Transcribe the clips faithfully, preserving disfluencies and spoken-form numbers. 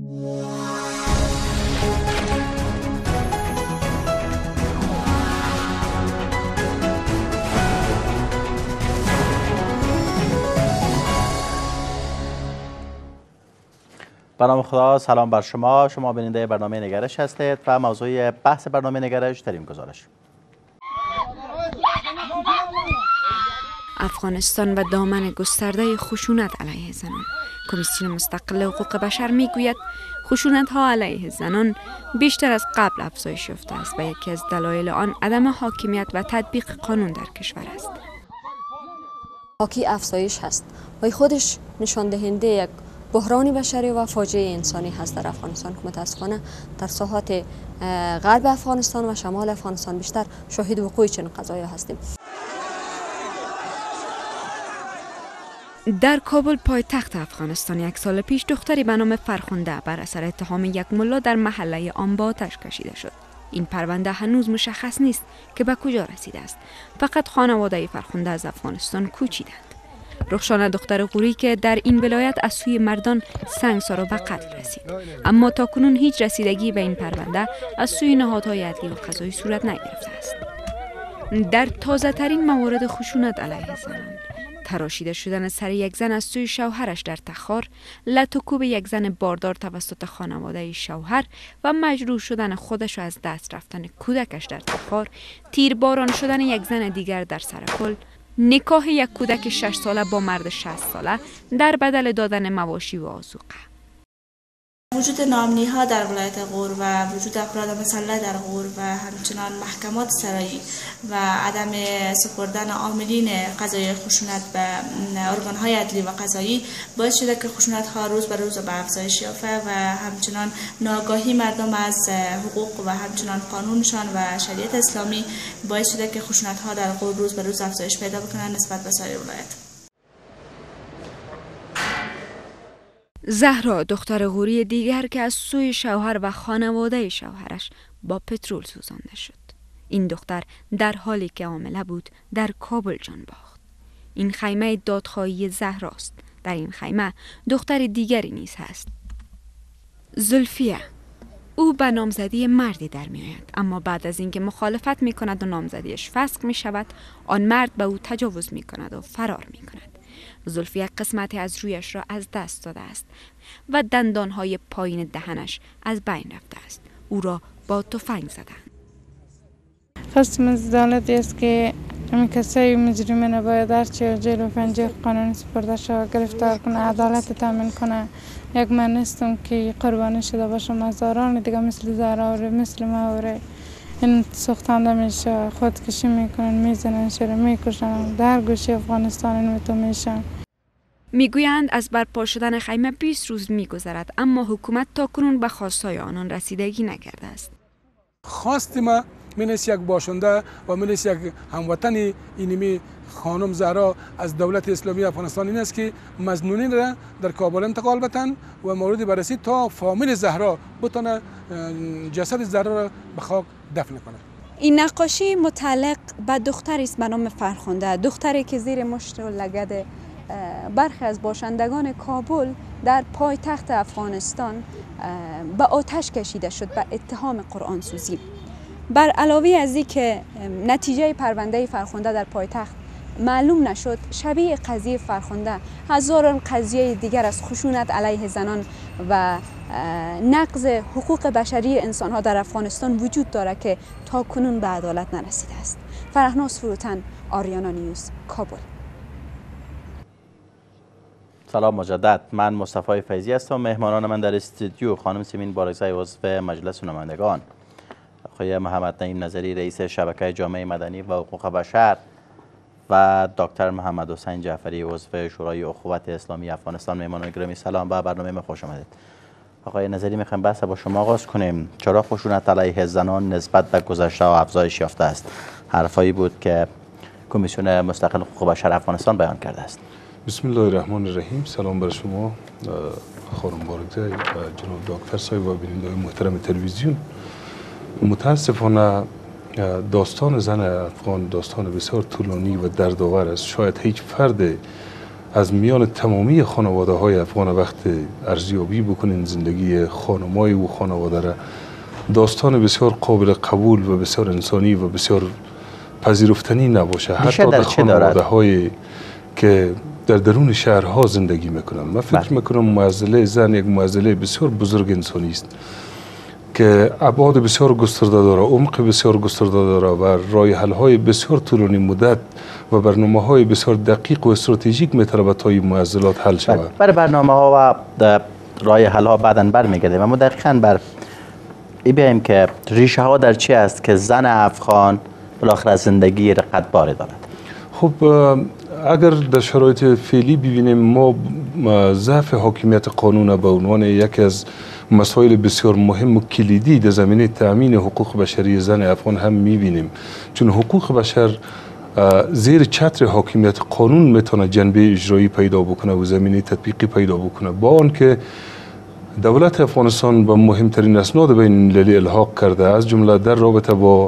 به نام خدا، سلام بر شما. شما بیننده برنامه نگرش هستید و موضوع بحث برنامه نگرش در این گزارش: افغانستان و دامن گسترده خشونت علیه زنان. کمیسیون مستقل حقوق بشر میگوید خشونت ها علیه زنان بیشتر از قبل افزایش یافته است و یکی از دلایل آن عدم حاکمیت و تطبیق قانون در کشور است. حاکی افزایش هست و خودش نشان دهنده یک بحران بشری و فاجعه انسانی هست در افغانستان که متاسفانه در ساحات غرب افغانستان و شمال افغانستان بیشتر شاهد وقوع چنین قضایا هستیم. در کابل پایتخت افغانستان یک سال پیش دختری به نام فرخنده بر اثر اتهام یک ملا در محله آن با آتش کشیده شد. این پرونده هنوز مشخص نیست که به کجا رسیده است. فقط خانواده فرخنده از افغانستان کوچیدند. رخشان دختر غوری که در این ولایت از سوی مردان سنگسار و به قتل رسید، اما تاکنون هیچ رسیدگی به این پرونده از سوی نهادهای عدلی و قضایی صورت نگرفته است. در تازه ترین موارد خشونت علیه زنان، تراشیده شدن سر یک زن از سوی شوهرش در تخار، لط و کوب یک زن باردار توسط خانواده شوهر و مجروح شدن خودش و از دست رفتن کودکش در تخار، تیرباران شدن یک زن دیگر در سرپل، نکاح یک کودک شش ساله با مرد شصت ساله در بدل دادن مواشی و آذوقه. وجود ناامنی ها در ولایت غور و وجود افراد مسلح در غور و همچنان محکمات سرایی و عدم سپردن عاملین قضایی خشونت به ارگان های عدلی و قضایی باعث شده که خشونت ها روز به روز به افزایش یافته و همچنان ناآگاهی مردم از حقوق و همچنان قانونشان و شریعت اسلامی باعث شده که خشونت ها در غور روز به روز افزایش پیدا بکنند نسبت به سایر ولایت. زهرا دختر غوری دیگر که از سوی شوهر و خانواده شوهرش با پترول سوزانده شد. این دختر در حالی که حامله بود در کابل جان باخت. این خیمه دادخواهی زهراست. در این خیمه دختر دیگری نیز هست. زلفیه. او به نامزدی مردی در می آید، اما بعد از اینکه مخالفت می کند و نامزدیش فسخ می شود، آن مرد به او تجاوز می کند و فرار می کند. زلفیه قسمتی از رویش را از دست داده است و دندانهای پایین دهنش از بین رفته است. او را با تفنگ زدند. خواستم از دولت است که همین کسایی مجرمین باید هرچی جیل و پنجه قانونی سپرده شود، گرفتار کنه، عدالت تامین کنه. یک من نیستم که قربانی شده باشم، هزاران دیگه مثل زهرا و مثل ما و این سوختنده میشه، خودکشی میکنن، میزنن، شده میکشن، در گوشه افغانستان این تو میشن. میگویند از برپا شدن خیمه بیست روز میگذرد، اما حکومت تا کنون به خواستهای آنان رسیدگی نکرده است. خواست ما منیست یک باشنده و منیست یک هموطن اینمی خانم زهرا از دولت اسلامی افغانستان این است که مظنونین را در کابل انتقال بتن و مورد بررسی تا فامیل زهرا بتونه جسد زهرا را به خاک دفن کنه. این نقاشی متعلق به دختری است به نام فرخنده، دختری که زیر مشت و لگد برخی از باشندگان کابل در پایتخت افغانستان به آتش کشیده شد به اتهام قرآن سوزی. بر علاوه از این که نتیجه پرونده فرخنده در پایتخت معلوم نشد، شبیه قضیه فرخنده هزاران قضیه دیگر از خشونت علیه زنان و نقض حقوق بشری انسانها در افغانستان وجود دارد که تا کنون به عدالت نرسیده است. فرهناز فروتن، آریانا نیوز، کابل. سلام مجدد، من مصطفی فیضی هستم. مهمانان من در استودیو خانم سیمین بارگزای عضو مجلس نمایندگان، آقای محمد نعیم نظری رئیس شبکه جامعه مدنی و حقوق بشر و دکتر محمد حسین جعفری عضو شورای اخوت اسلامی افغانستان. مهمانان گرامی سلام، به برنامه ما خوش آمدید. آقای نظری، میخوایم بحث با شما آغاز کنیم. چرا خشونت علیه زنان نسبت به گذشته و افزایش یافته است؟ حرفایی بود که کمیسیون مستقل حقوق بشر افغانستان بیان کرده است. بسم الله الرحمن الرحیم. سلام بر شما خانم بارگزای و جناب دکتر صاحب و بینندگان محترم تلویزیون. متاسفانه داستان زن افغان داستان بسیار طولانی و دردآور است. شاید هیچ فرد از میان تمامی خانواده های افغان وقت ارزیابی بکنین زندگی خانمای و خانواده را، داستان بسیار قابل قبول و بسیار انسانی و بسیار پذیرفتنی نباشه. حتی در خانواده های که در درون شهرها زندگی میکنن. من فکر میکنم معضله زن یک معضله بسیار بزرگ انسانی است که ابعاد بسیار گسترده داره، عمق بسیار گسترده داره و راه حل های بسیار طولانی مدت و برنامه های بسیار دقیق و استراتژیک میتونه تا این معضلات حل شود. بر برنامه ها و راه حل ها بعداً برمیگردیم، اما دقیقاً بر این بیاییم که ریشه ها در چی است که زن افغان بالاخره زندگی رقتباری دارد. خب اگر در شرایط فعلی ببینیم، ما ضعف حاکمیت قانون به عنوان یکی از مسائل بسیار مهم و کلیدی در زمینه تأمین حقوق بشری زن افغان هم میبینیم، چون حقوق بشر زیر چتر حاکمیت قانون میتونه جنبه اجرایی پیدا بکنه و زمینه تطبیقی پیدا بکنه، با آنکه دولت افغانستان به مهمترین اسناد بین المللی الحاق کرده، از جمله در رابطه با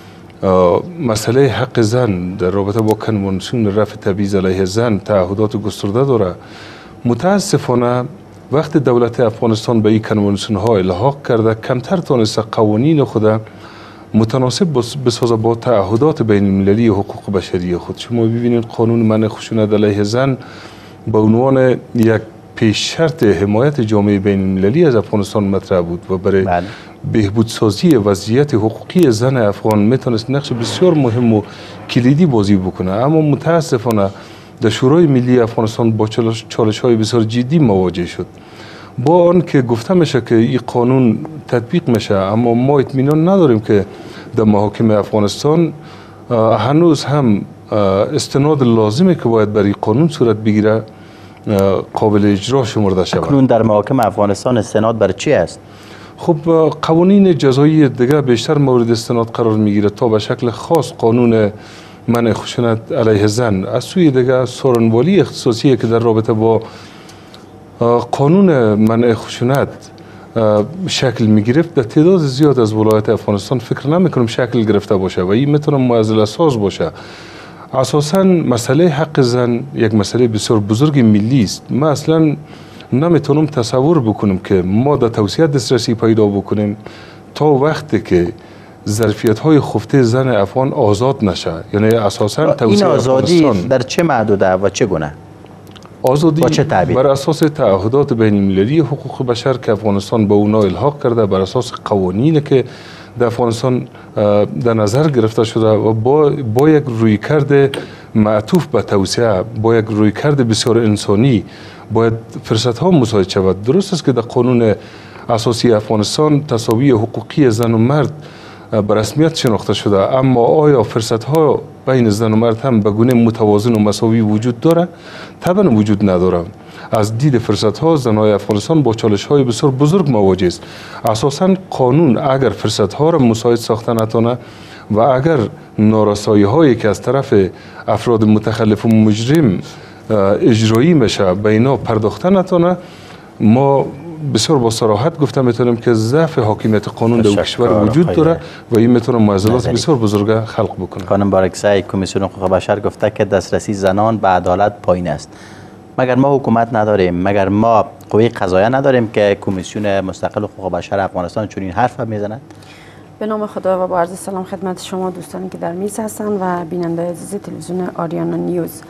مسئله حق زن، در رابطه با کنوانسیون رفع تبعیض علیه زن تعهدات گسترده داره. متاسفانه وقتی دولت افغانستان به این کنوانسیون ها الحاق کرده، کمتر تونسته قوانین خود متناسب بسازه با تعهدات بین المللی حقوق بشری خود. شما ببینید قانون منع خشونت علیه زن به عنوان یک پیش شرط حمایت جامعه بین المللی از افغانستان مطرح بود و برای بله. بهبودسازی وضعیت حقوقی زن افغان میتونست نقش بسیار مهم و کلیدی بازی بکنه، اما متاسفانه در شورای ملی افغانستان با چالش های بسیار جدی مواجه شد. با آن که گفته میشه که این قانون تطبیق میشه، اما ما اطمینان نداریم که در محاکم افغانستان هنوز هم استناد لازمی که باید برای قانون صورت بگیره قابل اجرا شمرده شود. اکنون در محاکم افغانستان استناد بر چی است؟ خب قوانین جزایی دیگه بیشتر مورد استناد قرار میگیره، تا به شکل خاص قانون منع خشونت علیه زن. از سوی دیگه سارنوالی اختصاصی که در رابطه با قانون منع خشونت شکل میگرفت، در تعداد زیاد از ولایت افغانستان فکر نمیکنم شکل گرفته باشه و این میتونه معضل ساز باشه. اساساً مسئله حق زن یک مسئله بسیار بزرگ ملی است. ما اصلا نمیتونم تصور بکنم که ما در توسعه دسترسی پیدا بکنیم تا وقتی که ظرفیت های خفته زن افغان آزاد نشه. یعنی اساساً این آزادی در چه محدوده و چگونه؟ آزادی بر اساس تعهدات بین المللی حقوق بشر که افغانستان به اونا الحاق کرده، بر اساس قوانینی که در افغانستان در نظر گرفته شده و با, با یک رویکرد معطوف به توسعه، با یک رویکرد بسیار انسانی باید فرصت ها مساعد شود. درست است که در قانون اساسی افغانستان تساوی حقوقی زن و مرد به رسمیت شناخته شده، اما آیا فرصت ها بین زن و مرد هم به گونه متوازن و مساوی وجود داره؟ طبعا وجود نداره. از دید فرصت ها زنای افغانستان با چالش های بسیار بزرگ مواجه است. اساساً قانون اگر فرصت ها را مساعد ساخته نتونه و اگر نارسایی هایی که از طرف افراد متخلف و مجرم اجرایی میشه به اینا پرداخته نتونه، ما بسیار با صراحت گفته میتونیم که ضعف حاکمیت قانون در کشور وجود داره و این میتونه معضلات بسیار بزرگ خلق بکنه. خانم بارکزی، کمیسیون حقوق بشر گفته که دسترسی زنان به عدالت پایین است. مگر ما حکومت نداریم؟ مگر ما قوه قضاییه نداریم که کمیسیون مستقل حقوق بشر افغانستان چون این حرف میزنند؟ به نام خدا و با عرض سلام خدمت شما دوستانی که در میز هستند و بیننده عزیز تلویزیون آریانا نیوز.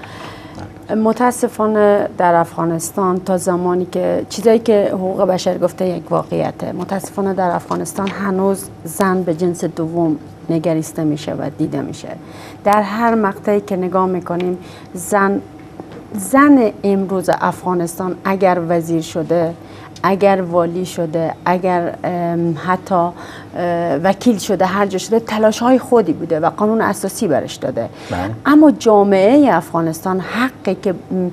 متاسفانه در افغانستان تا زمانی که چیزایی که حقوق بشر گفته یک واقعیته، متاسفانه در افغانستان هنوز زن به جنس دوم نگریسته میشه و دیده میشه. در هر مقطعی که نگاه میکنیم زن زن امروز افغانستان اگر وزیر شده، اگر والی شده، اگر حتی وکیل شده، هر جا شده، تلاش های خودی بوده و قانون اساسی برش داده. بله. اما جامعه افغانستان حقی که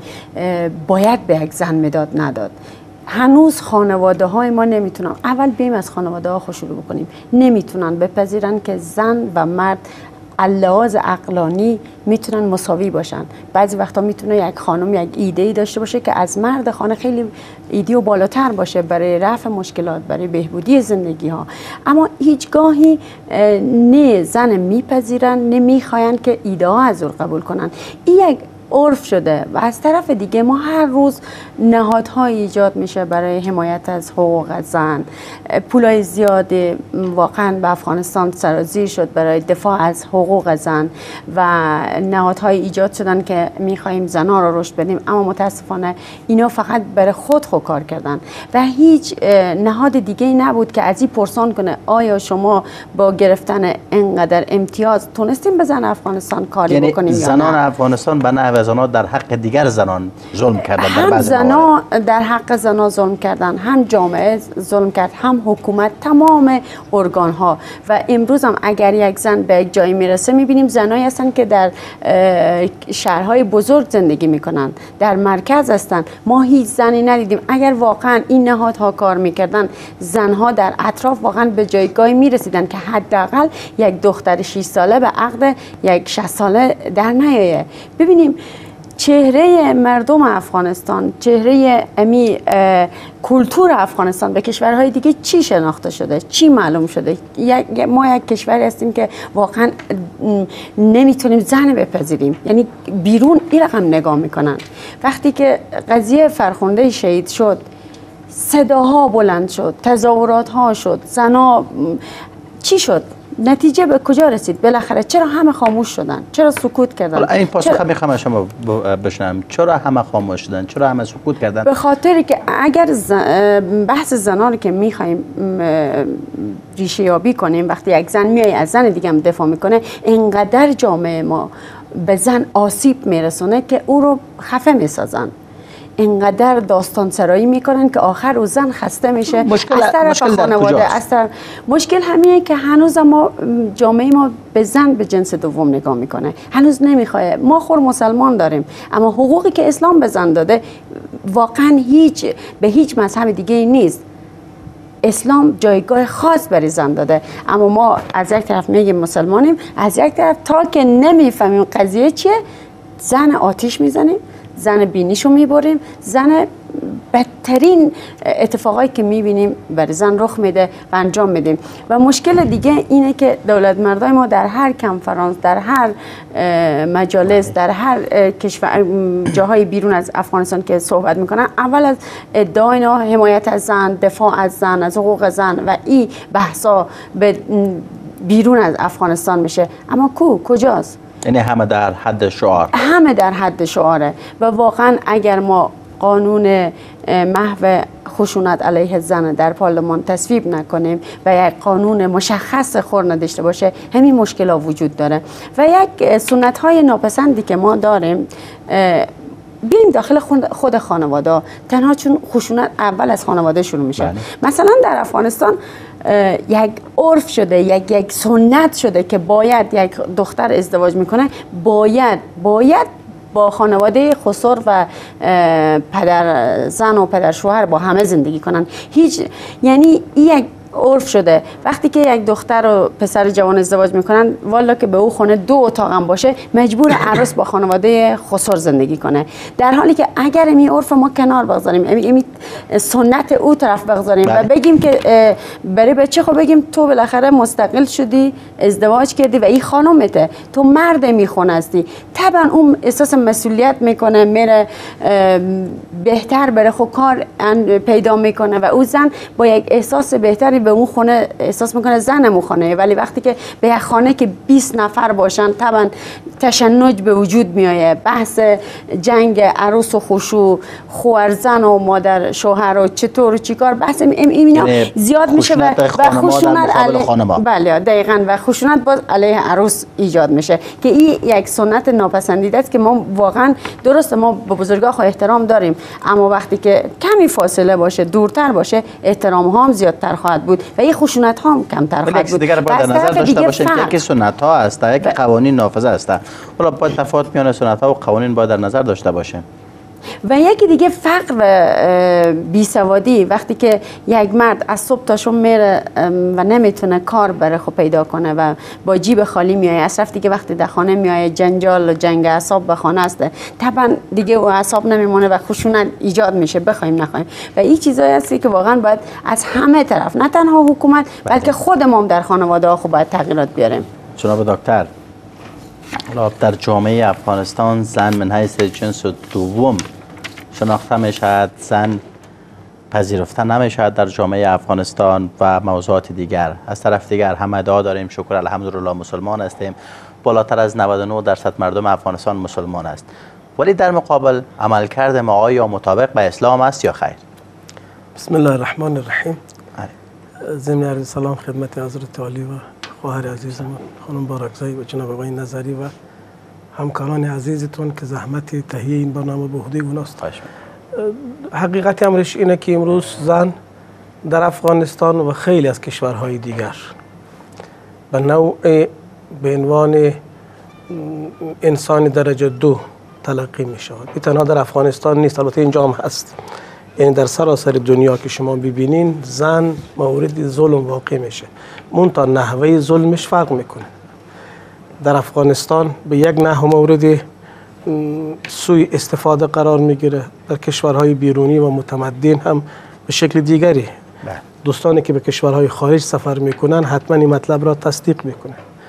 باید به یک زن میداد نداد. هنوز خانواده های ما نمیتونن، اول بیم از خانواده ها شروع بکنیم، نمیتونن بپذیرن که زن و مرد لحاظ عقلانی میتونن مساوی باشن. بعضی وقتا میتونه یک خانم یک ایده ای داشته باشه که از مرد خانه خیلی ایده و بالاتر باشه برای رفع مشکلات، برای بهبودی زندگی ها، اما هیچگاهی نه زن میپذیرن نه میخواین که ایده ها از او قبول کنن. این یک عرف شده و از طرف دیگه ما هر روز نهادهای ایجاد میشه برای حمایت از حقوق زن. پولای زیاد واقعا به افغانستان سرازیر شد برای دفاع از حقوق زن و نهادهای ایجاد شدن که میخواهیم زنها رو رشد بدیم، اما متاسفانه اینا فقط برای خود خود کار کردن و هیچ نهاد دیگه نبود که از این پرسان کنه آیا شما با گرفتن اینقدر امتیاز تونستیم به زن افغانستان کاری یعنی بکنیم یا نه؟ زنان افغانستان به نحو زنان در حق دیگر زنان ظلم کردن. هم زنان در حق زنان ظلم کردن، هم جامعه ظلم کرد، هم حکومت، تمام ارگان ها. و امروز هم اگر یک زن به یک جایی میرسه میبینیم زنایی هستن که در شهرهای بزرگ زندگی میکنن، در مرکز هستن. ما هیچ زنی ندیدیم. اگر واقعا این نهادها کار میکردن زنها در اطراف واقعا به جایگاهی میرسیدن که حداقل یک دختر شش ساله به عقد یک شصت ساله در نیایه. ببینیم چهره مردم افغانستان، چهره امی کلتور افغانستان به کشورهای دیگه چی شناخته شده، چی معلوم شده. ما یک کشوری هستیم که واقعا نمیتونیم زن بپذیریم، یعنی بیرون این رقم نگاه میکنن. وقتی که قضیه فرخنده شهید شد صداها بلند شد، تظاهرات ها شد، زنا چی شد؟ نتیجه به کجا رسید؟ بالاخره چرا همه خاموش شدن؟ چرا سکوت کردن؟ حالا این پاسخ میخوام شما بشنوم. چرا همه خاموش شدن؟ چرا همه سکوت کردن؟ به خاطری که اگر بحث زنان رو که میخوایم ریشه یابی کنیم، وقتی یک زن میای از زن دیگه هم دفاع میکنه، اینقدر جامعه ما به زن آسیب میرسونه که او رو خفه میسازن، اینقدر داستان سرایی میکنن که آخر او زن خسته میشه. مشکل از طرف مشکل خانواده، از طرف مشکل همینه که هنوز ما جامعه ما به زن به جنس دوم نگاه میکنه، هنوز نمیخواه. ما خور مسلمان داریم، اما حقوقی که اسلام به زن داده واقعا هیچ به هیچ مذهب دیگه نیست. اسلام جایگاه خاص برای زن داده، اما ما از یک طرف میگیم مسلمانیم، از یک طرف تا که نمیفهمیم قضیه چیه زن آتیش میزنیم، زن بینیشو میبریم، زن بدترین اتفاقایی که میبینیم برای زن رخ میده و انجام میدیم. و مشکل دیگه اینه که دولت مردای ما در هر کنفرانس، در هر مجالس، در هر کشور جاهای بیرون از افغانستان که صحبت میکنن، اول از ادعای اینا حمایت از زن، دفاع از زن، از حقوق زن و این بحثا به بیرون از افغانستان میشه. اما کو کجاست؟ یعنی همه در حد شعار، همه در حد شعاره. و واقعا اگر ما قانون محو خشونت علیه زن در پارلمان تصویب نکنیم و یک قانون مشخص خور نداشته باشه، همین مشکلات وجود داره. و یک سنت های ناپسندی که ما داریم بیایم داخل خود خانواده، تنها چون خشونت اول از خانواده شروع میشه. بله. مثلا در افغانستان یک عرف شده، یک یک سنت شده که باید یک دختر ازدواج میکنه باید باید با خانواده خسر و پدر زن و پدر شوهر با همه زندگی کنن. هیچ، یعنی یک عرف شده وقتی که یک دختر و پسر جوان ازدواج میکنن، والا که به او خونه دو اتاق هم باشه مجبور عروس با خانواده خسر زندگی کنه، در حالی که اگر این عرف ما کنار بگذاریم، این سنت او طرف بگذاریم و بگیم که برای بچه خب بگیم تو بالاخره مستقل شدی، ازدواج کردی و این خانومته، تو مرد میخونه هستی، طبعا اون احساس مسئولیت میکنه، میره بهتر بره خود کار پیدا میکنه و او زن با یک احساس بهتری به اون خونه احساس میکنه زن اون خانه. ولی وقتی که به یک خانه که بیست نفر باشن، طبعا تشنج به وجود میایه، بحث جنگ عروس و خشوع، خوهرزن و مادر شوهر و چطور و چیکار، بحث اینا زیاد میشه و خشونت علیه، بله دقیقاً، و خشونت باز علیه عروس ایجاد میشه که این یک سنت ناپسندیده است که ما واقعا درسته ما به بزرگا احترام داریم، اما وقتی که کمی فاصله باشه، دورتر باشه، احترام ها هم زیادتر خواهد بود و این خشونت ها هم کمتر خواهد بود. دیگر باید در نظر داشته باشیم که یکی سنت ها است، یکی قوانین نافذه است. حالا باید تفاوت میان سنت ها و قوانین باید در نظر داشته باشیم. و یکی دیگه فقر بیسوادی، وقتی که یک مرد از صبح تا شب میره و نمیتونه کار برای خود پیدا کنه و با جیب خالی میایه، اصرف دیگه وقتی در خانه میایه جنجال و جنگ اعصاب به خانه است، طبعا دیگه او اعصاب نمیمونه و خشونت ایجاد میشه بخوایم نخوایم. و این چیزایی هستی که واقعا باید از همه طرف، نه تنها حکومت بلکه خود ما در خانواده ها خوب باید تغییرات بیاریم. جناب دکتر، در جامعه افغانستان زن من حیث جنس دوم شناخته می شود، زن پذیرفته نمی شود در جامعه افغانستان و موضوعات دیگر. از طرف دیگر هم ادعا داریم شکر الحمدلله مسلمان هستیم، بالاتر از نود و نه درصد مردم افغانستان مسلمان است، ولی در مقابل عملکرد ما آیا مطابق به اسلام است یا خیر؟ بسم الله الرحمن الرحیم. ضمن عرض سلام خدمت حضرت عالی و خواهر عزیزم خانم بارکزایی و جناب آقای نظری و همکاران عزیزتون که زحمت تهیه این برنامه به عهده اوناست. حقیقت امرش اینه که امروز زن در افغانستان و خیلی از کشورهای دیگر به نوع به عنوان انسان درجه دو تلقی می شود. این تنها در افغانستان نیست، البته اینجا هم هست. یعنی در سراسر دنیا که شما ببینین زن مورد ظلم واقع میشه، منتها نحوه ظلمش فرق میکنه. در افغانستان به یک نحو مورد سوء استفاده قرار میگیره، در کشورهای بیرونی و متمدن هم به شکل دیگری. دوستانی که به کشورهای خارج سفر میکنن حتما این مطلب را تصدیق میکنه.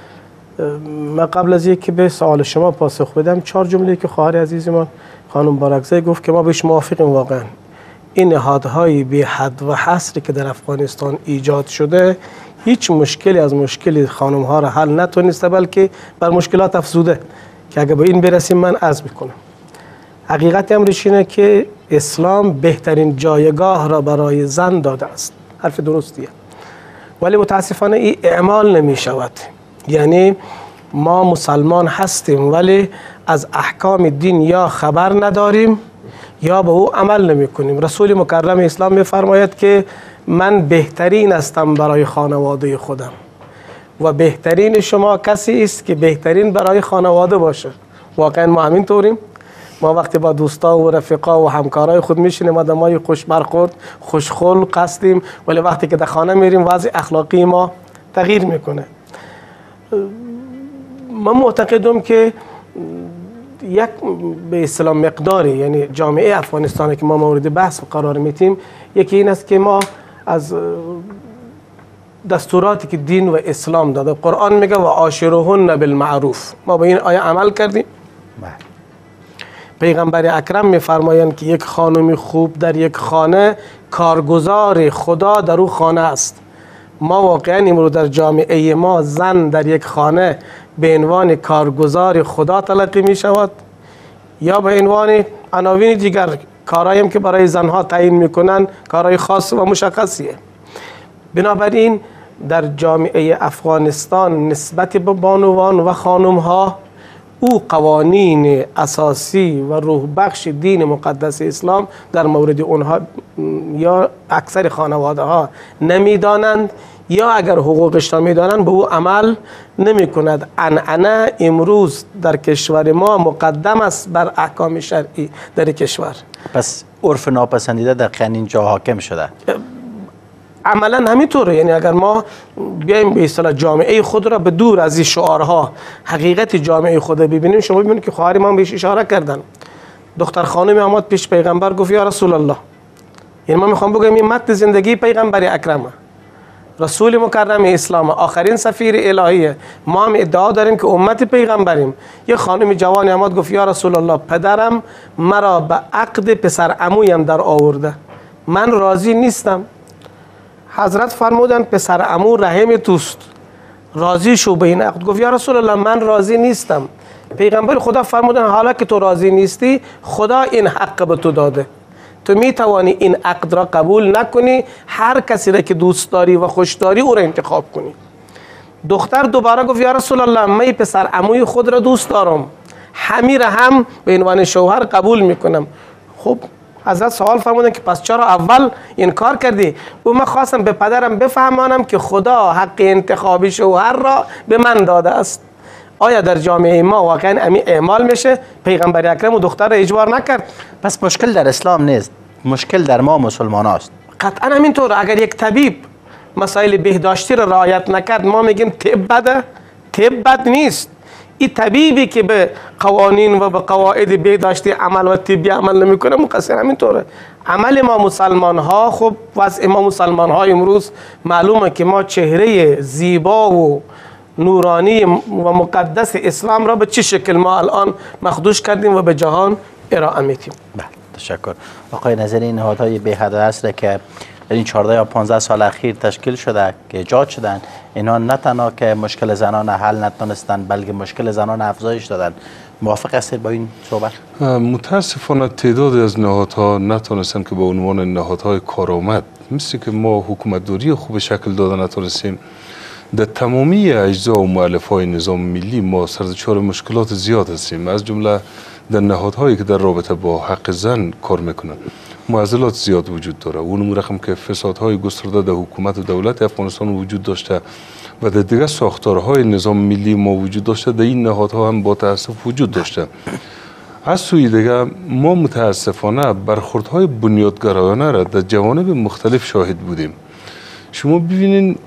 من قبل از اینکه به سوال شما پاسخ بدم چهار جمله که خواهر عزیزمان خانم بارکزایی گفت که ما بهش موافقیم. واقعا این نهادهای بی حد و حصری که در افغانستان ایجاد شده هیچ مشکلی از مشکل خانم ها را حل نتونسته، بلکه بر مشکلات افزوده که اگه به این برسیم من عرض میکنم. حقیقت امرش اینه که اسلام بهترین جایگاه را برای زن داده است، حرف درستیه، ولی متاسفانه این اعمال نمی شود. یعنی ما مسلمان هستیم ولی از احکام دین یا خبر نداریم یا به او عمل نمی کنیم. رسول مکرم اسلام می فرماید که من بهترین هستم برای خانواده خودم و بهترین شما کسی است که بهترین برای خانواده باشه. واقعا ما همین طوریم. ما وقتی با دوستا و رفقا و همکارای خود میشینیم آدمای خوش برخورد خوش خلق هستیم، ولی وقتی که در خانه میریم وضع اخلاقی ما تغییر میکنه. من معتقدم که یک به اصطلاح مقداری، یعنی جامعه افغانستان که ما مورد بحث قرار میتیم، یکی این است که ما از دستوراتی که دین و اسلام داده، قرآن میگه و عاشرهن بالمعروف، ما به این آیه عمل کردیم. پیغمبر اکرم میفرمایند که یک خانمی خوب در یک خانه کارگزار خدا در او خانه است. ما واقعا امروز در جامعه ما زن در یک خانه به عنوان کارگزار خدا تلقی می شود یا به عنوان عناوین دیگر کارهایی که برای زنها تعیین میکنن کارهای خاص و مشخصیه. بنابراین در جامعه افغانستان نسبت به بانوان و خانمها او قوانین اساسی و روح بخش دین مقدس اسلام در مورد اونها یا اکثر خانواده ها نمیدانند یا اگر حقوقش را میدانند به او عمل نمی کند. عنعنه امروز در کشور ما مقدم است بر احکام شرعی در کشور. پس عرف ناپسندیده در اینجا حاکم شده. عملا همینطوره. یعنی اگر ما بیایم به اصطلاح جامعه خود را به دور از این شعارها حقیقت جامعه خود ببینیم، شما ببینید که خواهر ما بهش اشاره کردن. دختر خانم آمد پیش پیغمبر گفت یا رسول الله، یعنی من میخوام بگم این متن زندگی پیغمبر اکرمه، رسول مکرم اسلام، آخرین سفیر الهیه. ما هم ادعا داریم که امت پیغمبریم. یه خانم جوانی آمد گفت یا رسول الله، پدرم مرا به عقد پسر عمویم در آورده، من راضی نیستم. حضرت فرمودن پسر عمو رحم توست، راضی شو به این عقد. گفت یا رسول الله من راضی نیستم. پیغمبر خدا فرمودن حالا که تو راضی نیستی خدا این حق به تو داده، تو می توانی این عقد را قبول نکنی، هر کسی را که دوست داری و خوش داری او را انتخاب کنی. دختر دوباره گفت یا رسول الله من پسر عموی خود را دوست دارم، همین را هم به عنوان شوهر قبول میکنم. خب حضرت سوال فرمودن که پس چرا اول این کار کردی؟ و من خواستم به پدرم بفهمانم که خدا حق انتخاب شوهر را به من داده است. آیا در جامعه ما واقعا امی اعمال میشه؟ پیغمبر اکرم و دختر را اجبار نکرد. پس مشکل در اسلام نیست، مشکل در ما مسلمان هاست. قطعا همینطور. اگر یک طبیب مسائل بهداشتی را رعایت نکرد ما میگیم طب بده. طب بد نیست. این طبیبی که به قوانین و به قواعد بهداشتی عمل و طبی عمل نمیکنه مقصر همینطوره. عمل ما مسلمان ها، خب وضع ما مسلمان ها امروز معلومه که ما چهره زیبا و نورانی و مقدس اسلام را به چه شکل ما الان مخدوش کردیم و به جهان ارائه میدیم. بله تشکر. آقای نظری، نهادهای به حد اصل که در این چهارده یا پانزده سال اخیر تشکیل شده که ایجاد شدن، اینا نه تنها که مشکل زنان حل نتونستن بلکه مشکل زنان افزایش دادن. موافق هستید با این صحبت؟ متاسفانه تعدادی از نهادها نتونستن که به عنوان نهادهای کارآمد، مثل که ما حکومتداری خوب شکل داده نتونستیم، در تمامی اجزا و مؤلفه‌های نظام ملی ما سرزچار مشکلات زیاد هستیم. از جمله در نهادهایی که در رابطه با حق زن کار میکنن معضلات زیاد وجود داره. اون رقم که فسادهای گسترده در حکومت و دولت افغانستان وجود داشته و در دیگر ساختارهای نظام ملی ما وجود داشته، در این نهادها هم با تاسف وجود داشته. از سوی دیگر ما متاسفانه برخوردهای بنیادگرایانه را در جوانب مختلف شاهد بودیم. شما ببینید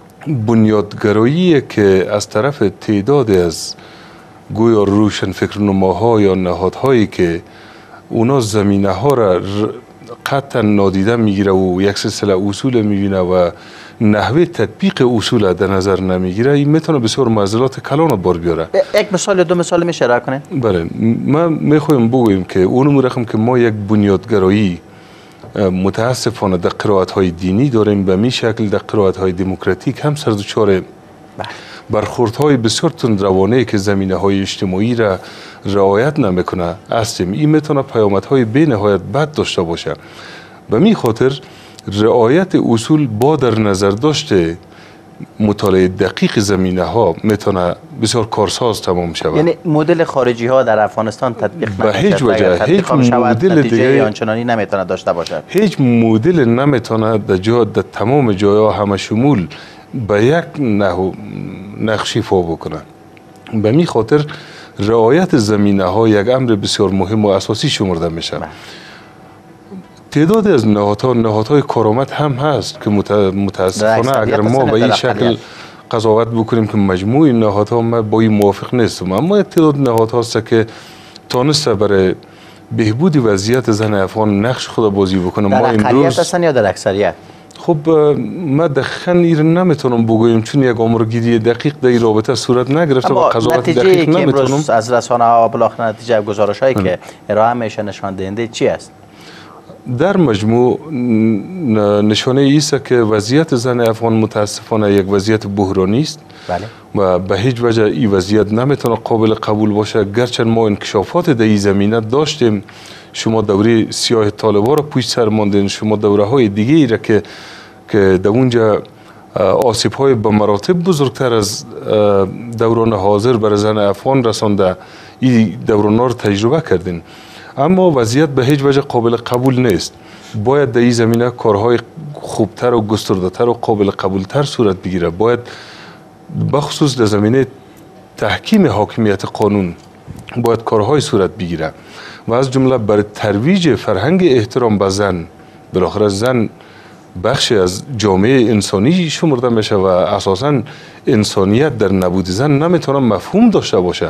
بنیادگرایی که از طرف تعدادی از گویا روشن فکرنماها یا نهادهایی که اونا زمینه ها را قطعا نادیده میگیره و یک سلسله اصول میبینه و نحوه تطبیق اصول در نظر نمیگیره، این میتونه بسیار معضلات کلان بار بیاره. یک مثال دو مثال میشه ارائه کنین؟ بله، ما میخوایم بگویم که اون رقم که ما یک بنیادگرایی متاسفانه در قرائت های دینی داریم، به می شکل در قرائت های دموکراتیک هم سرزچار برخوردهای بسیار تندروانه که زمینه های اجتماعی را رعایت نمیکنه هستیم. این میتونه پیامدهای بی نهایت بد داشته باشه. به می خاطر رعایت اصول با در نظر داشته مطالعه دقیق زمینه ها میتونه بسیار کارساز تمام شود. یعنی مدل خارجی ها در افغانستان تطبیق به هیچ وجه هیچ مدل دیگه آنچنانی نمیتونه داشته باشد. هیچ مدل نمیتونه در جا در تمام جاها همه شمول به یک نحو نقشی فا بکنه. به می خاطر رعایت زمینه ها یک امر بسیار مهم و اساسی شمرده میشه. تعداد از نهادها نهادهای کارآمد هم هست که متاسفانه اگر ما به این شکل قضاوت بکنیم که مجموع نهادها ما با این موافق نیستم، اما یک تعداد نهادها هست که تانسته برای بهبود وضعیت زن افغان نقش خود بازی بکنه. در اقلیت هستن یا در اکثریت؟ خب ما دقیقاً این نمیتونم بگویم چون یک آمارگیری دقیق در این رابطه صورت نگرفته و قضاوت دقیق نمیتونم. از رسانه ها بالاخره نتیجه گزارش هایی که ارائه میشه نشان دهنده چی است؟ در مجموع نشانه ایست که وضعیت زن افغان متاسفانه یک وضعیت بحرانی است. بله. و به هیچ وجه این وضعیت نمیتونه قابل قبول باشه. گرچند ما انکشافات در این زمینه داشتیم، شما دوره سیاه طالبان را پشت سر ماندین، شما دوره های دیگه ای را که که در اونجا آسیب های به مراتب بزرگتر از دوران حاضر بر زن افغان رسانده، این دوران ها را تجربه کردین. اما وضعیت به هیچ وجه قابل قبول نیست. باید در این زمینه کارهای خوبتر و گسترده‌تر و قابل قبولتر صورت بگیره. باید بخصوص در زمینه تحکیم حاکمیت قانون باید کارهای صورت بگیره و از جمله برای ترویج فرهنگ احترام به زن. بالاخره زن بخشی از جامعه انسانی شمرده میشه و اساساً انسانیت در نبود زن نمیتونه مفهوم داشته باشه.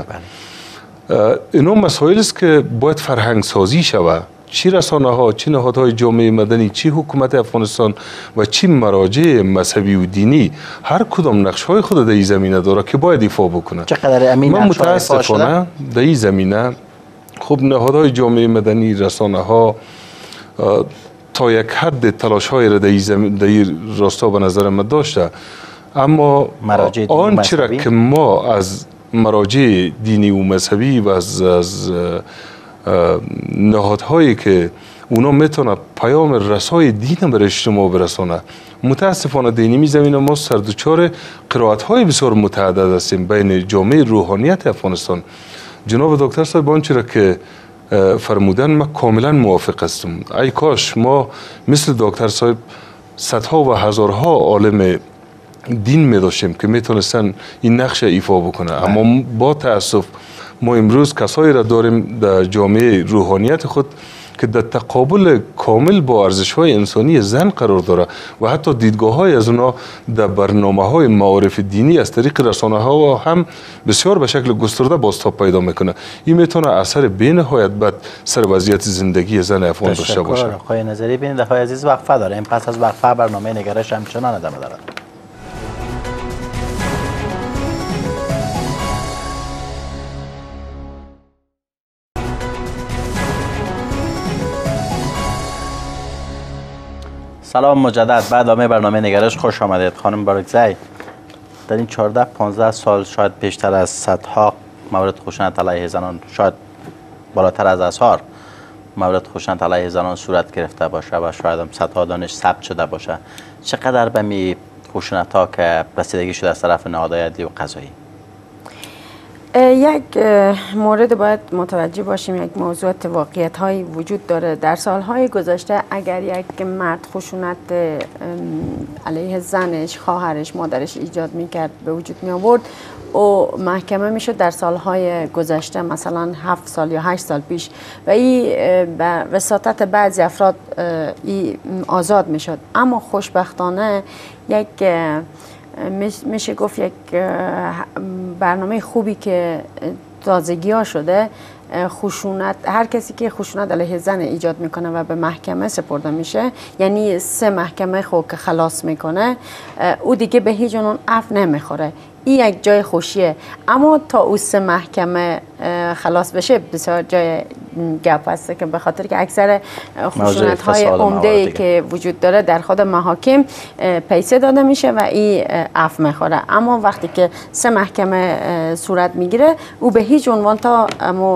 اینا مسائل است که باید فرهنگ سازی شود. چی رسانه ها، چی نهادهای جامعه مدنی، چی حکومت افغانستان و چی مراجع مذهبی و دینی هر کدام نقش های خود در این زمینه داره که باید ایفا بکنه. چقدر امین من متاسفانه در این زمینه خب نهادهای جامعه مدنی، رسانه ها تا یک حد تلاش های را در این راستا به نظر من داشته، اما آنچه را که ما از مراجع دینی و مذهبی و از, از نهادهایی که اونا میتونه پیام رسای دین بر اجتماع برسانه، متاسفانه دینی زمین ما سردوچار قرائت های بسیار متعدد هستیم بین جامعه روحانیت افغانستان. جناب دکتر صاحب آنچه را که فرمودن من کاملا موافق هستم. ای کاش ما مثل دکتر صاحب صدها و هزارها عالم دین می داشتیم که میتونستن این نقش ایفا بکنه، اما با تاسف ما امروز کسایی را داریم در جامعه روحانیت خود که در تقابل کامل با ارزش‌های انسانی زن قرار داره و حتی دیدگاه‌های از اونا در برنامه‌های معارف دینی از طریق رسانه‌ها هم بسیار به شکل گسترده بازتاب پیدا میکنه. این میتونه اثر بی‌نهایت بد سر وضعیت زندگی زن افغان داشته باشه. آقای نظری ببینید آقای عزیز وقفه داره. این پس از وقفه برنامه نگرش همچنان ادامه دارد. سلام مجدد. بعد ادامه برنامه نگرش خوش آمدید خانم بارکزی. در این چهارده پانزده سال شاید بیشتر از صدها مورد خشونت علیه زنان، شاید بالاتر از اظهار مورد خشونت علیه زنان صورت گرفته باشه و شاید هم صدها دانش ثبت شده باشه. چقدر به می خشونت ها که رسیدگی شده از طرف نهادهای عدلی و قضایی؟ یک مورد باید متوجه باشیم، یک موضوعات واقعیت های وجود داره. در سالهای گذشته اگر یک مرد خشونت علیه زنش، خواهرش، مادرش ایجاد میکرد، به وجود می آورد، او محکمه میشد در سالهای گذشته، مثلا هفت سال یا هشت سال پیش، و این به وساطت بعضی افراد ای آزاد میشد. اما خوشبختانه یک میشه گفت یک برنامه خوبی که تازگی ها شده، خشونت، هر کسی که خشونت علیه زن ایجاد میکنه و به محکمه سپرده میشه، یعنی سه محکمه خود که خلاص میکنه، او دیگه به هیچ عنوان عفو نمیخوره. این یک جای خوشیه. اما تا او سه محکمه خلاص بشه بسیار جای گپ هسته، که به خاطر که اکثر خشونت های عمده که وجود داره در خود محاکم پیسه داده میشه و این عفو میخوره. اما وقتی که سه محکمه صورت میگیره، او به هیچ عنوان تا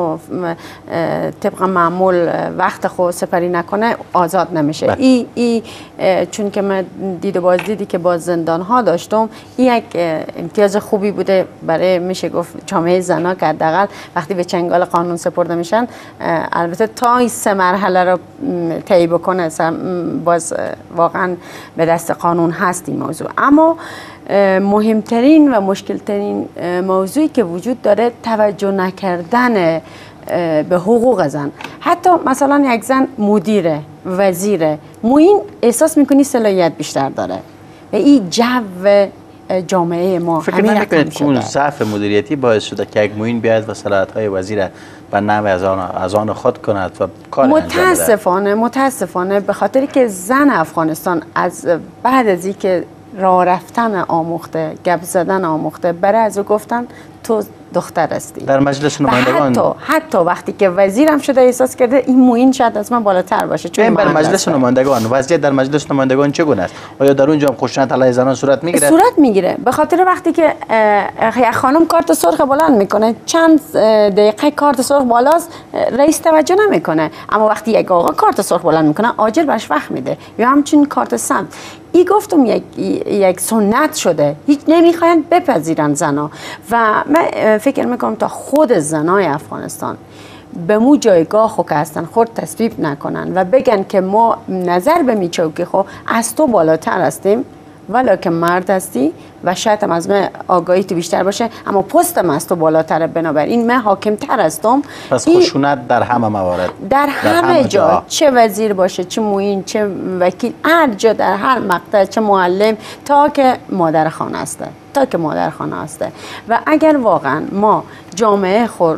طبق معمول وقت خود سپری نکنه آزاد نمیشه. ای, ای چون که من دید و بازدیدی که با زندان ها داشتم، این یک امتیاز خوبی بوده برای میشه گفت جامعه زنا، که حداقل وقتی به چنگال قانون سپرده میشن، البته تا این سه مرحله رو طی بکنه باز واقعا به دست قانون هست این موضوع. اما مهمترین و مشکلترین موضوعی که وجود داره توجه نکردن به حقوق زن. حتی مثلا یک زن مدیره، وزیره، موین احساس میکنی صلاحیت بیشتر داره و این جو جامعه ما فکر نمی‌کنید که اون ضعف مدیریتی باعث شده که یک معین بیاید و صلاحیت‌های وزیر به نحو از آن از آن خود کند و کار متاسفانه متاسفانه به خاطر که زن افغانستان از بعد از اینکه راه رفتن آموخته، گپ زدن آموخته، برای از او گفتن تو دختر هستی. در مجلس نمایندگان حتی حتی وقتی که وزیرم شده احساس کرده این معین شاید از من بالاتر باشه. چون بر مجلس نمایندگان وضعیت در مجلس نمایندگان چگونه است؟ آیا در اونجا هم خشونت علیه زنان صورت میگیره؟ صورت میگیره. به خاطر وقتی که یک خانم کارت سرخ بلند میکنه، چند دقیقه کارت سرخ بالاست، رئیس توجه نمیکنه. اما وقتی یک آقا کارت سرخ بلند میکنه، آجر برش وقت میده. یا همچنین کارت سبز. ای گفتم یک یک سنت شده، هیچ نمیخواین بپذیرن زنا. و من فکر میکنم تا خود زنای افغانستان به مو جایگاه خو که هستن خود تصویب نکنن و بگن که ما نظر به می چوکی خو از تو بالاتر هستیم، ولی که مرد هستی و شاید هم از من آگاهی تو بیشتر باشه، اما پستم از تو بالاتره، بنابراین من حاکم تر هستم. پس خشونت در همه موارد، در, در همه, همه جا, جا، چه وزیر باشه، چه معین، چه وکیل، هر جا، در هر مقطع، چه معلم، تا که مادر خانه هسته تا که مادر خانه هسته. و اگر واقعا ما جامعه خور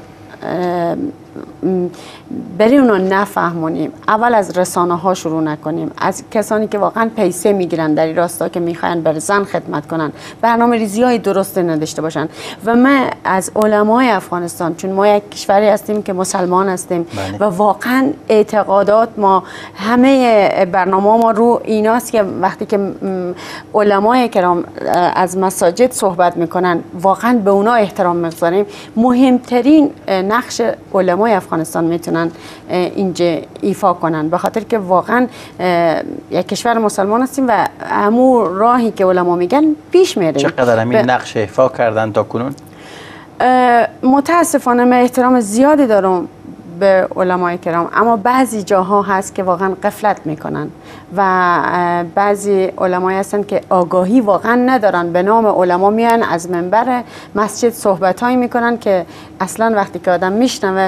برای اونا نفهمونیم، اول از رسانه ها شروع نکنیم، از کسانی که واقعا پیسه میگیرن در این راستا که میخواین بر زن خدمت کنن، برنامه ریزی های درست نداشته باشن. و من از علمای افغانستان، چون ما یک کشوری هستیم که مسلمان هستیم بله. و واقعا اعتقادات ما، همه برنامه ما رو ایناست که وقتی که علمای کرام از مساجد صحبت میکنن، واقعا به اونا احترام میگذاریم. مهمترین نقش علمای افغانستان میتونن اینجا ایفا کنن، به خاطر که واقعا یک کشور مسلمان هستیم و همون راهی که علما میگن پیش میریم. چقدر همین ب... نقش ایفا کردن تا کنون؟ متاسفانه من احترام زیادی دارم به علمای کرام، اما بعضی جاها هست که واقعا غفلت میکنن و بعضی علمای هستن که آگاهی واقعا ندارن، به نام علما میان از منبر مسجد صحبت هایی میکنن که اصلا وقتی که آدم میشنوه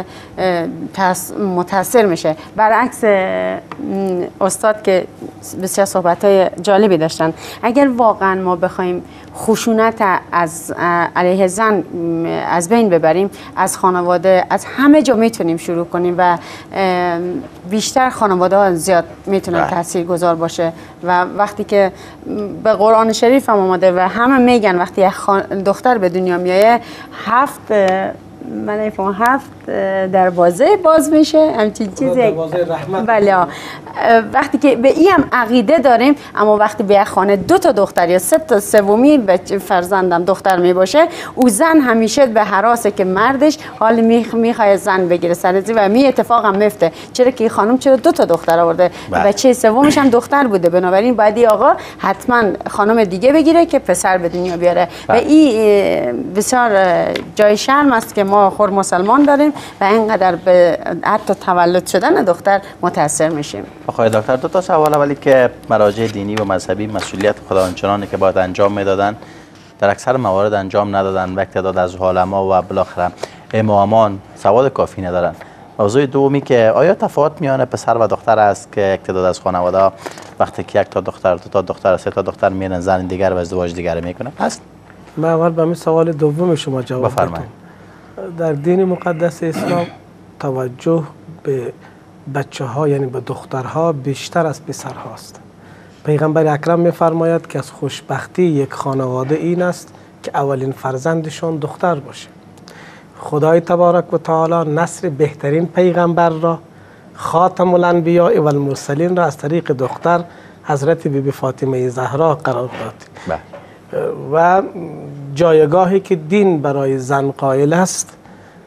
متاثر میشه. برعکس استاد که بسیار صحبت های جالبی داشتن. اگر واقعا ما بخوایم خشونت از علیه زن از بین ببریم، از خانواده، از همه جا میتونیم شروع کنیم و بیشتر خانواده ها زیاد میتونن تاثیر گذار باشه. و وقتی که به قرآن شریف هم آمده و همه میگن وقتی یک دختر به دنیا میایه، هفت من نمی‌فهمم هفت دروازه باز میشه، همچین چیزی. دروازه رحمت. بله. وقتی که به این هم عقیده داریم، اما وقتی به یک خانه دو تا دختر یا سه تا سومی فرزندم دختر می باشه، او زن همیشه به هراسه که مردش حال میخواد زن بگیره سرزی و می اتفاق هم میفته. چرا که خانم چرا دو تا دختر آورده؟ بچه سومش هم دختر بوده، بنابراین باید آقا حتما خانم دیگه بگیره که پسر به دنیا بیاره. و این بسیار جای شرم است که ما خور مسلمان داریم و اینقدر به حتی تولد شدن دختر متاثر میشیم. آقای دکتر، دو تا سوال. اولی که مراجع دینی و مذهبی مسئولیت خود آنچنانی که باید انجام میدادن در اکثر موارد انجام ندادن و تعداد از علما و بالاخره امامان سواد کافی ندارن. موضوع دومی که آیا تفاوت میان پسر و دختر است که یک تعداد از خانواده وقتی که یک تا دختر، دو تا دختر، سه تا دختر میرن زن دیگر و ازدواج دیگر میکنه؟ پس من اول به همین سوال دوم شما جواب بدم. در دین مقدس اسلام توجه به بچه ها یعنی به دخترها بیشتر از پسر هاست. پیغمبر اکرم میفرماید که از خوشبختی یک خانواده این است که اولین فرزندشان دختر باشه. خدای تبارک و تعالی نسل بهترین پیغمبر را، خاتم الانبیاء و المرسلین را از طریق دختر حضرت بی بی فاطمه زهرا قرار داد. و جایگاهی که دین برای زن قائل است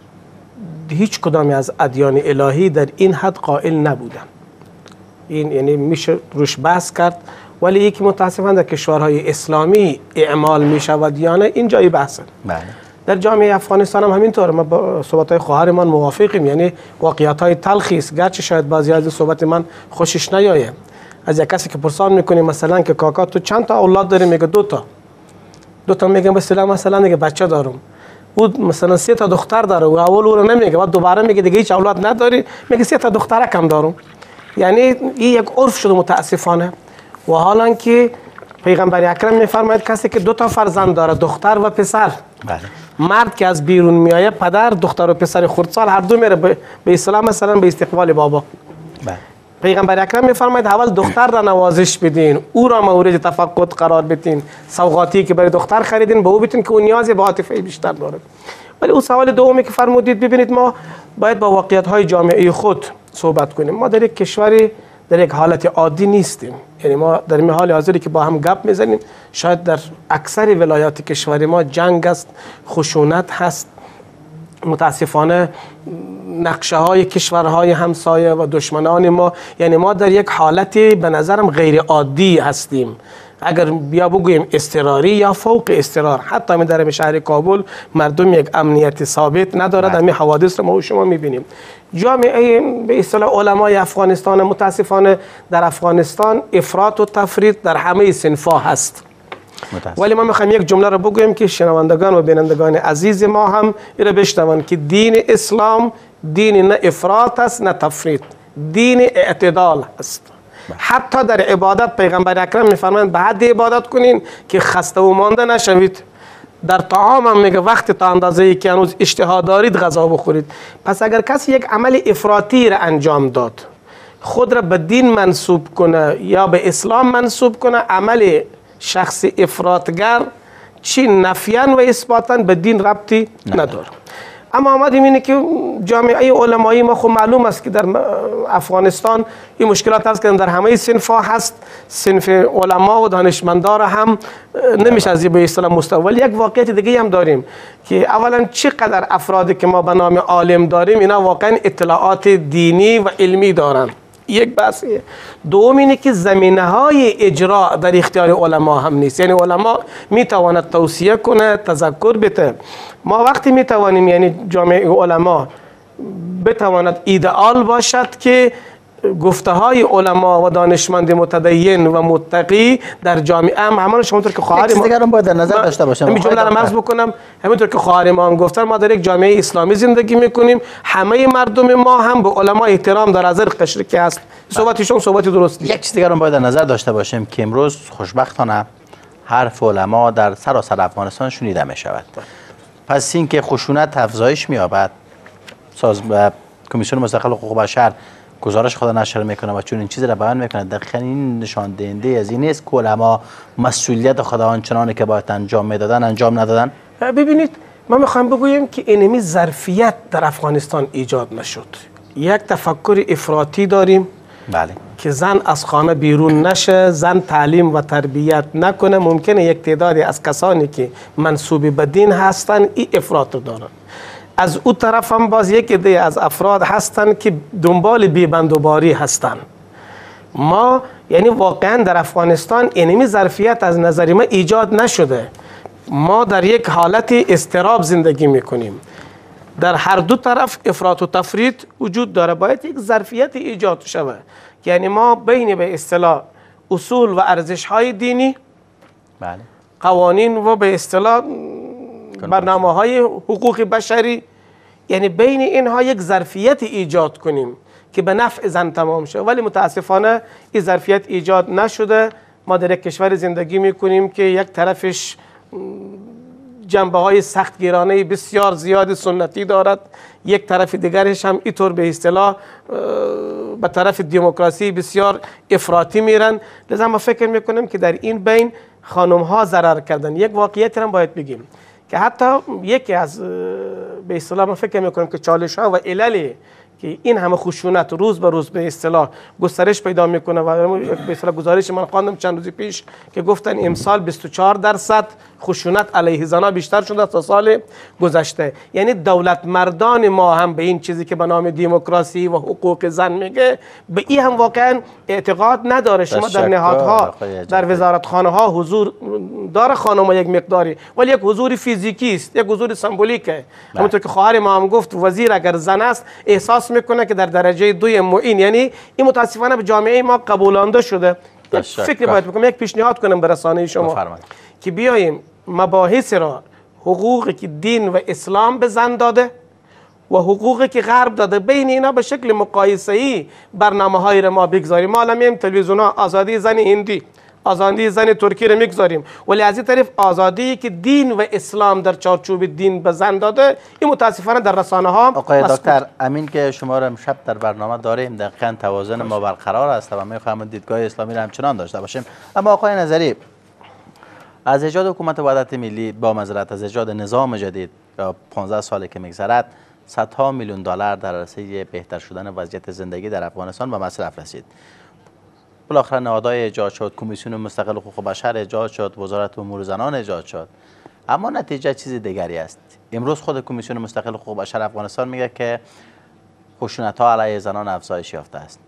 هیچ کدامی از ادیان الهی در این حد قائل نبودن. این یعنی میشه روش بحث کرد، ولی یکی متاسفانه در کشورهای اسلامی اعمال میشود یا نه، این جای بحثه. بله. در جامعه افغانستان هم همینطور. ما با صحبت‌های خواهرمان موافقیم، یعنی واقعیت‌های تلخی است، گرچه شاید بعضی از صحبت من خوشش نیایه. از یک کسی که پرسان میکنیم مثلا که کاکا تو چند تا اولاد داری؟ میگه دو تا. دو تا میگم به اصطلاح مثلا دیگه بچه دارم. او مثلا سه تا دختر داره و اول او رو نمیگه، بعد دوباره میگه دیگه هیچ اولاد نداری، میگه سه تا دخترک هم دارم. یعنی این یک عرف شده متاسفانه. و حالا که پیغمبر اکرم میفرماید کسی که دو تا فرزند داره، دختر و پسر، بله. مرد که از بیرون میایه، پدر دختر و پسر خردسال هر دو میره به اسلام مثلا به استقبال بابا. بله. پیغمبر اکرم میفرماید اول دختر را نوازش بدین، او را مورد تفقد قرار بدین، سوغاتی که برای دختر خریدین به او بدین که اون نیازی به عاطفه بیشتر داره. ولی اون سوال دومی که فرمودید، ببینید ما باید با واقعیت‌های جامعه خود صحبت کنیم. ما در یک کشوری در یک حالت عادی نیستیم. یعنی ما در این حال حاضری که با هم گپ میزنیم، شاید در اکثر ولایات کشور ما جنگ است، خشونت هست. متاسفانه نقشه های کشورهای همسایه و دشمنان ما، یعنی ما در یک حالتی به نظرم غیر عادی هستیم. اگر بیا بگوییم اضطراری یا فوق اضطرار. حتی می در شهر کابل مردم یک امنیت ثابت ندارد. همین حوادث رو ما و شما میبینیم. جامعه به اصطلاح علمای افغانستان متاسفانه در افغانستان افراط و تفریط در همه صنفا هست. متاسف. ولی ما میخوایم یک جمله رو بگویم که شنوندگان و بینندگان عزیز ما هم این رو بشنون که دین اسلام دین نه افراط است نه تفریط، دین اعتدال است. حتی در عبادت پیغمبر اکرم میفرمایند به حد عبادت کنین که خسته و مانده نشوید. در طعام هم میگه وقتی تا اندازه ای که هنوز اشتها دارید غذا بخورید. پس اگر کسی یک عمل افراطی را انجام داد، خود را به دین منسوب کنه یا به اسلام منسوب کنه، عمل شخص افراطگر چی نفیان و اثباتن به دین ربطی نداره. اما آمدیم اینه که جامعه علمایی ما خب معلوم است که در افغانستان این مشکلات هست که در همه صنفا هست. صنف علما و دانشمندان هم نمیشه از به اصطلاح مستوى. ولی یک واقعیت دیگه هم داریم که اولا چقدر افرادی که ما به نام عالم داریم اینا واقعا اطلاعات دینی و علمی دارن، یک بحثیه. دوم اینه که زمینه های اجرا در اختیار علما هم نیست. یعنی علما میتواند توصیه کنه، تذکر بده. ما وقتی میتوانیم یعنی جامعه علما بتواند ایدئال باشد که گفته های علما و دانشمند متدین و متقی در جامعه هم همون همونطور که خواهر ما دیگران باید در نظر داشته باشم. همین جمله رو مرز بکنم، همونطور که خواهر ما هم گفتن ما در یک جامعه اسلامی زندگی میکنیم، همه مردم ما هم به علما احترام در نظر قشر که هست. صحبتشون صحبت درستی. یک چیز دیگه رو باید در نظر داشته باشیم که امروز خوشبختانه حرف علما در سراسر افغانستان شنیده می شود. پس این که خشونت افزایش می‌یابد، ساز کمیسیون مستقل حقوق بشر گزارش خود نشر میکنه و چون این چیز را بیان میکنه، دقیقاً این نشان دهنده از این است که علما مسئولیت خود آنچنانی که باید انجام میدادن انجام ندادن. ببینید ما میخوایم بگوییم که اینمی ظرفیت در افغانستان ایجاد نشد. یک تفکر افراطی داریم بله. که زن از خانه بیرون نشه، زن تعلیم و تربیت نکنه. ممکنه یک تعدادی از کسانی که منسوب به دین هستن این افراط دارن. از او طرف هم باز یک عده از افراد هستن که دنبال بیبندوباری هستن. ما یعنی واقعا در افغانستان اینمی ظرفیت از نظر ما ایجاد نشده. ما در یک حالت اضطراب زندگی میکنیم. در هر دو طرف افراط و تفریط وجود داره. باید یک ظرفیت ایجاد شود، یعنی ما بین به اصطلاح اصول و ارزش های دینی، بله. قوانین و به اصطلاح برنامه های حقوق بشری، یعنی بین اینها یک ظرفیت ایجاد کنیم که به نفع زن تمام شه. ولی متاسفانه این ظرفیت ایجاد نشده. ما در یک کشور زندگی میکنیم که یک طرفش جنبه های سختگیرانه بسیار زیاد سنتی دارد، یک طرف دیگرش هم اینطور به اصطلاح به طرف دموکراسی بسیار افراطی میرن. لذا ما فکر میکنیم که در این بین خانم ها ضرر کردن. یک واقعیت هم باید بگیم که حتی یکی از به اصطلاح ما فکر میکنیم که چالش ها و علل که این همه خشونت روز به روز به اصطلاح گسترش پیدا میکنه و به اصطلاح گزارش من خواندم چند روز پیش که گفتن امسال بیست و چهار درصد خشونت علیه زنان بیشتر شده تا سال گذشته. یعنی دولت مردان ما هم به این چیزی که به نام دموکراسی و حقوق زن میگه به این هم واقعا اعتقاد نداره. شما در نهادها در وزارتخانه ها حضور داره خانم یک مقداری، ولی یک حضور فیزیکی است، یک حضور سمبولیکه. همونطور که خواهر ما هم گفت وزیر اگر زن است احساس میکنه که در درجه دوی معین، یعنی این متاسفانه به جامعه ما قبولانده شده. فکر باید بکنم، یک پیشنهاد کنم به رسانه شما بفرمایید که بیاییم مباحث را، حقوقی که دین و اسلام به زن داده و حقوقی که غرب داده، بین اینا به شکل مقایسه‌ای برنامه های را ما بگذاریم. ما الان تلویزیون ها آزادی زن هندی، آزادی زن ترکی را میگذاریم، ولی از این طرف آزادی که دین و اسلام در چارچوب دین به زن داده این متاسفانه در رسانه ها. آقای دکتر امین که شما را امشب در برنامه داریم، دقیقاً توازن ما برقرار است و میخوایم دیدگاه اسلامی را همچنان داشته باشیم. اما آقای نظری، از ایجاد حکومت وحدت ملی با معذرت از ایجاد نظام جدید یا پانزده سالی که میگذرد، صدها میلیون دلار در راسته بهتر شدن وضعیت زندگی در افغانستان به مصرف رسید. بالاخره نهادهای ایجاد شد، کمیسیون مستقل حقوق بشر ایجاد شد، وزارت امور زنان ایجاد شد، اما نتیجه چیز دیگری است. امروز خود کمیسیون مستقل حقوق بشر افغانستان میگه که خشونت‌ها علیه زنان افزایش یافته است.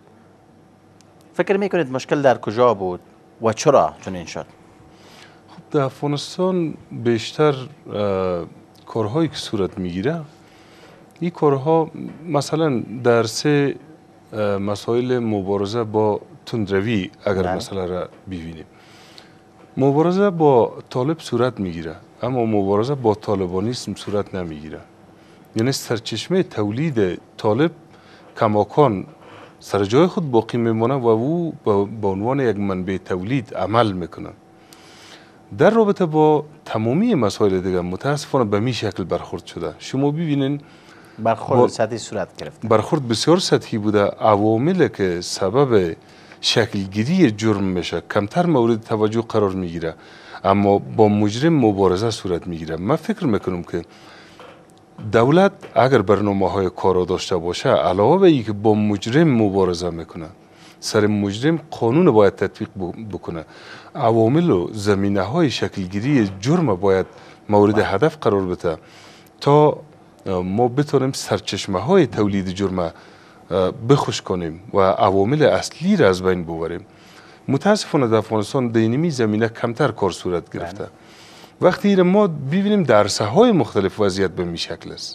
فکر میکنید مشکل در کجا بود و چرا چنین شد؟ خب در افغانستان بیشتر کارهایی که صورت میگیره، این کارها مثلا در سه مسائل مبارزه با تندروی اگر نه. مسئله را ببینیم، مبارزه با طالب صورت میگیره اما مبارزه با طالبانیسم صورت نمیگیره. یعنی سرچشمه تولید طالب کماکان سر جای خود باقی میمونه و او به عنوان یک منبع تولید عمل میکنه. در رابطه با تمامی مسائل دیگه متاسفانه به می شکل برخورد شده. شما ببینین برخورد سطحی صورت گرفت. برخورد بسیار سطحی بوده. عواملی که سبب شکلگیری جرم میشه کمتر مورد توجه قرار میگیره، اما با مجرم مبارزه صورت میگیره. من فکر میکنم که دولت اگر برنامه های کار داشته باشه، علاوه به اینکه با مجرم مبارزه میکنه، سر مجرم قانون باید تطبیق بکنه. عوامل و زمینه های شکلگیری جرم باید مورد هدف قرار بده تا ما بتونیم سرچشمه های تولید جرم بخوش کنیم و عوامل اصلی را از بین ببریم. متاسفانه در افغانستان در اینمی زمینه کمتر کار صورت گرفته. وقتی ما ببینیم در عرصه های مختلف وضعیت به می شکل است.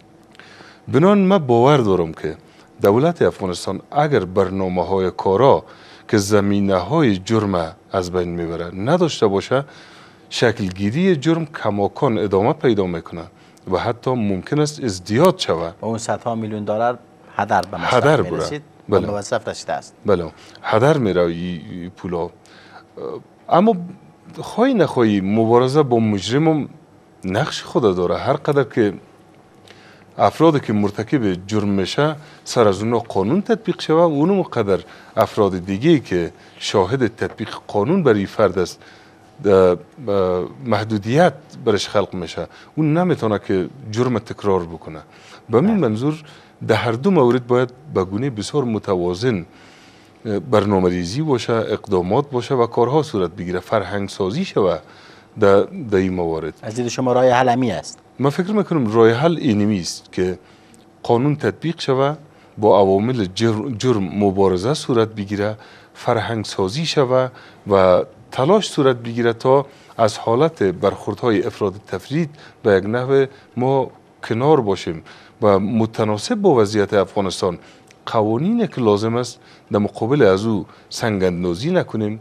بنان من باور دارم که دولت افغانستان اگر برنامه های کارا که زمینه های جرم از بین میبره نداشته باشه، شکلگیری جرم کماکان ادامه پیدا میکنه و حتی ممکن است ازدیاد شود. و اون صدها میلیون دلار هدر به مصرف میرسید. بله. به مصرف رسیده است. بله، هدر میره این پولا. اما خواهی نخواهی مبارزه با مجرم نقش خود داره. هر قدر که افرادی که مرتکب جرم میشه سر از اونها قانون تطبیق شود، اونم قدر افراد دیگه که شاهد تطبیق قانون برای فرد است محدودیت برش خلق میشه، اون نمیتونه که جرم تکرار بکنه. به این منظور در هر دو مورد باید به گونه بسیار متوازن برنامه ریزی باشه، اقدامات باشه و کارها صورت بگیره، فرهنگ سازی شوه در این موارد. از دید شما راه حل همی است؟ من فکر میکنم راه حل اینمی است که قانون تطبیق شوه، با عوامل جرم مبارزه صورت بگیره، فرهنگ سازی شوه و تلاش صورت بگیره تا از حالت برخوردهای افراد تفرید به یک نحو ما کنار باشیم و متناسب با وضعیت افغانستان قوانینی که لازم است در مقابل از او سنگ‌اندازی نکنیم.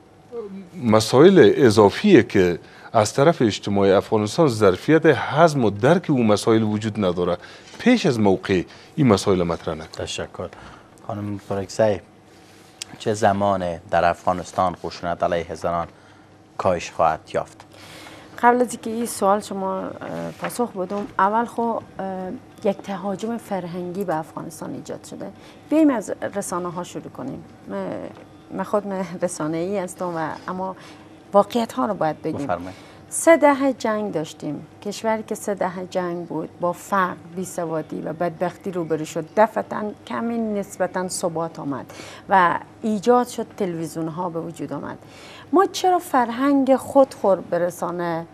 مسائل اضافی که از طرف اجتماع افغانستان ظرفیت هضم و درک اون مسائل وجود نداره، پیش از موقع این مسائل مطرح نکنیم. تشکر. خانم بارکزی، چه زمان در افغانستان خشونت علیه زنان کاهش خواهد یافت؟ قبل از اینکه این سوال شما پاسخ بدم، اول خو یک تهاجم فرهنگی به افغانستان ایجاد شده. بیایم از رسانه ها شروع کنیم. من خود من رسانه ای هستم و اما واقعیت ها رو باید بگیم. بفرمایید. سه دهه جنگ داشتیم، کشوری که سه دهه جنگ بود با فقر، بیسوادی و بدبختی روبرو شد. دفعتاً کمی نسبتاً ثبات آمد و ایجاد شد تلویزیون ها به وجود آمد. ما چرا فرهنگ خودخور به رسانه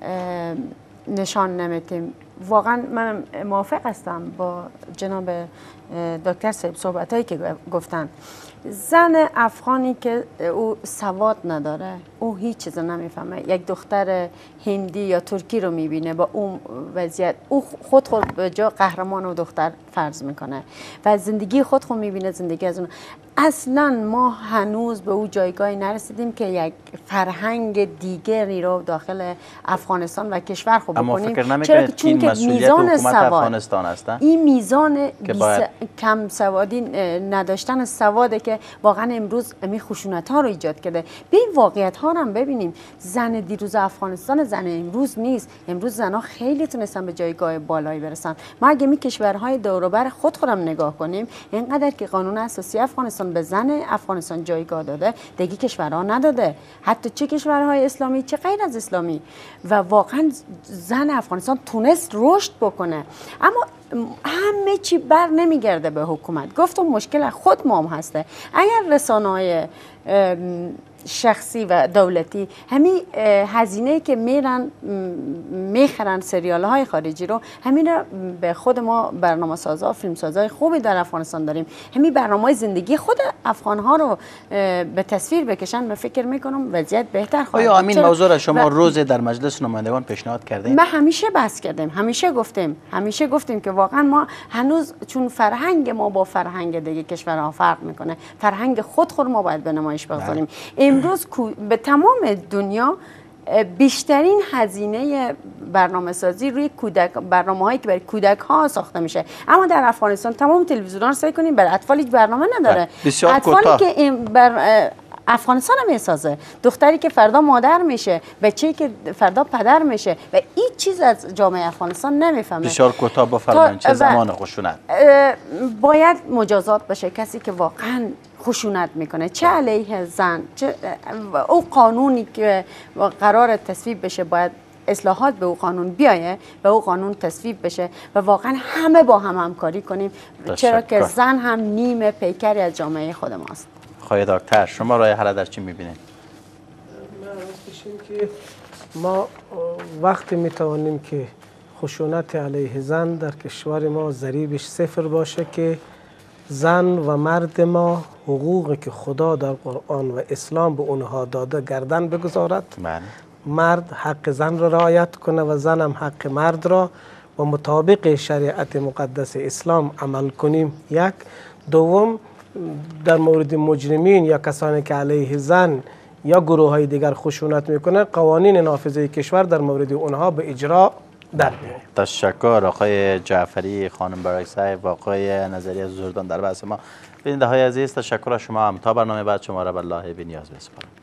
نشان نمیدیم؟ واقعا من موافق هستم با جناب دکتر صاحب صحبت هایی که گفتن. زن افغانی که او سواد نداره، او هیچ چیز نمیفهمه، یک دختر هندی یا ترکی رو میبینه با اون وضعیت، او خود خود به جا قهرمان و دختر فرض میکنه و زندگی خود خود میبینه، زندگی از اون. اصلا ما هنوز به او جایگاهی نرسیدیم که یک فرهنگ دیگری رو داخل افغانستان و کشور خوب بکنیم. اما فکر نمیکنید که این مسئولیت حکومت افغانستان است؟ این میزان باید... کم سوادی نداشتن سواده که واقعا امروز می خشونت ها رو ایجاد کرده. به این واقعیت ها هم ببینیم. زن دیروز افغانستان زن امروز نیست. امروز زنها خیلی تونستن به جایگاه بالایی برسن. ما اگه می کشورهای دور و بر خود خودم نگاه کنیم، اینقدر که قانون اساسی افغانستان به زن افغانستان جایگاه داده، دیگه کشورها نداده. حتی چه کشورهای اسلامی چه غیر از اسلامی. و واقعا زن افغانستان تونست رشد بکنه. اما همه چی بر نمیگرده به حکومت. گفتم مشکل خود ما هم هسته. اگر رسانه‌های شخصی و دولتی همین هزینه که میرن میخرن سریال های خارجی رو، همین رو به خود ما برنامه سازا فیلم سازای خوبی در افغانستان داریم، همین برنامه زندگی خود افغان ها رو به تصویر بکشن، من فکر میکنم وضعیت بهتر خواهد. آیا همین موضوع را شما روز در مجلس نمایندگان پیشنهاد کردیم؟ ما همیشه بحث کردیم، همیشه گفتیم همیشه گفتیم که واقعا ما هنوز چون فرهنگ ما با فرهنگ دیگه کشورها فرق میکنه، فرهنگ خود خود ما باید به نمایش بگذاریم. امروز به تمام دنیا بیشترین هزینه برنامه سازی روی کودک، برنامه هایی که برای کودک ها ساخته میشه، اما در افغانستان تمام تلویزیون‌ها رو سعی کنیم برای اطفال هیچ برنامه نداره. اطفالی که بر افغانستان هم میسازه، دختری که فردا مادر میشه، بچه‌ای که فردا پدر میشه و هیچ چیز از جامعه افغانستان نمیفهمه. بسیار کوتاه بفرمایید چه زمان خشونت باید مجازات بشه کسی که واقعا خشونت میکنه، چه علیه زن، چه او قانونی که قرار تصویب بشه باید اصلاحات به او قانون بیایه و او قانون تصویب بشه و واقعا همه با هم همکاری کنیم، چرا که زن هم نیم پیکری از جامعه خود ماست. خواهی دکتر شما راه حل در چی میبینید؟ من که ما وقتی میتوانیم که خشونت علیه زن در کشور ما ضریبش صفر باشه که زن و مرد ما حقوقی که خدا در قرآن و اسلام به اونها داده گردن بگذارد. بله. مرد حق زن را رعایت کنه و زن هم حق مرد را و مطابق شریعت مقدس اسلام عمل کنیم. یک. دوم، در مورد مجرمین یا کسانی که علیه زن یا گروه های دیگر خشونت میکنه، قوانین نافذه کشور در مورد اونها به اجرا در بیاید. تشکر آقای جعفری، خانم بارکزی و آقای نظری از زردان در بحث ما. بیننده های عزیز، تشکر از شما هم. تا برنامه بعد شما را به الله بی نیاز بسپارم.